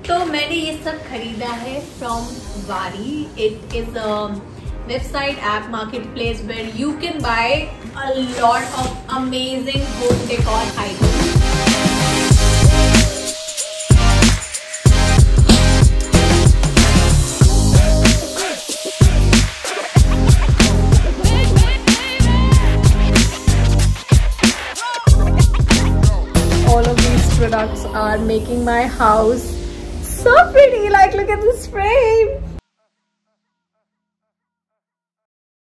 तो मैंने ये सब खरीदा है from Vaari. It is a website app marketplace where you can buy a lot of amazing home decor items. All of these products are making my house so pretty. Like, look at this frame.